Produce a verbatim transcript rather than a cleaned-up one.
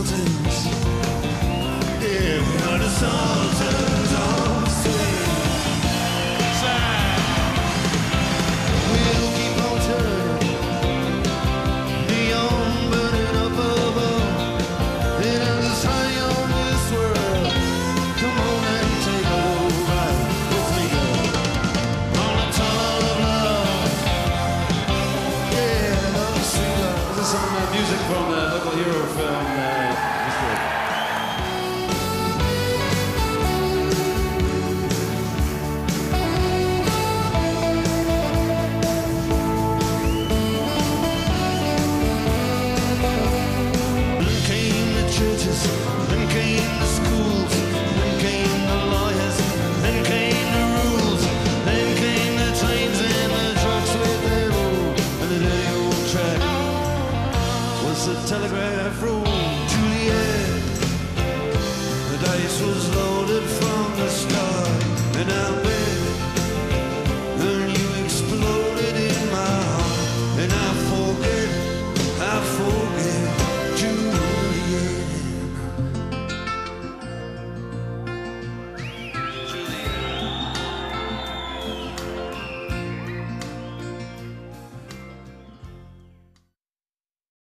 Sultans. Yeah, we are the Sultans of swing. We'll keep on turning, beyond burning up above. Then I'll just hang on this world. Come on and take a little ride with me, girl. On the tunnel of love. Yeah, love, sweet love. This is some uh, music from the local hero film. Uh, then came the schools, then came the lawyers, then came the rules, then came the trains and the trucks with their road, and the dirty old track was the telegraph roll. Juliet, the dice was loaded from the start, and now